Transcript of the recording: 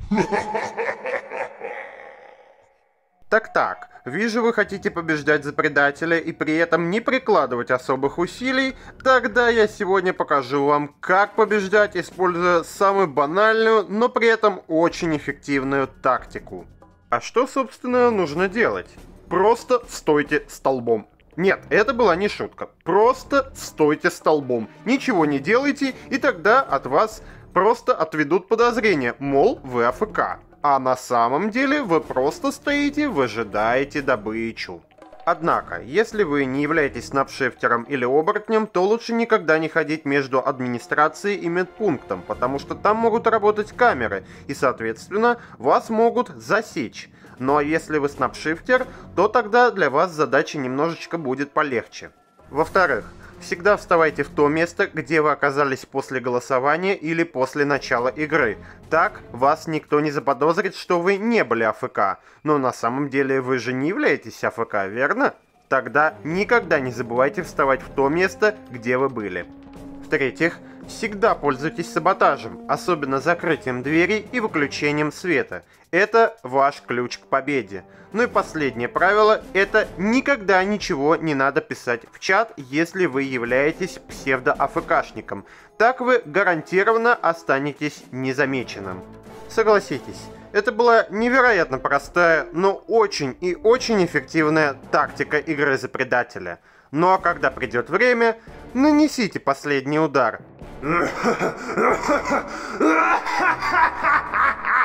Так-так, вижу, вы хотите побеждать за предателя и при этом не прикладывать особых усилий. Тогда я сегодня покажу вам, как побеждать, используя самую банальную, но при этом очень эффективную тактику. А что, собственно, нужно делать? Просто стойте столбом. Нет, это была не шутка. Просто стойте столбом. Ничего не делайте, и тогда от вас просто отведут подозрения, мол, вы АФК. А на самом деле вы просто стоите, выжидаете добычу. Однако, если вы не являетесь снапшифтером или оборотнем, то лучше никогда не ходить между администрацией и медпунктом, потому что там могут работать камеры, и, соответственно, вас могут засечь. Но если вы снапшифтер, то тогда для вас задача немножечко будет полегче. Во-вторых, всегда вставайте в то место, где вы оказались после голосования или после начала игры. Так вас никто не заподозрит, что вы не были АФК. Но на самом деле вы же не являетесь АФК, верно? Тогда никогда не забывайте вставать в то место, где вы были. В-третьих, всегда пользуйтесь саботажем, особенно закрытием двери и выключением света. Это ваш ключ к победе. Ну и последнее правило – это никогда ничего не надо писать в чат, если вы являетесь псевдо-АФКшником. Так вы гарантированно останетесь незамеченным. Согласитесь, это была невероятно простая, но очень и очень эффективная тактика игры за предателя. Ну а когда придет время, нанесите последний удар.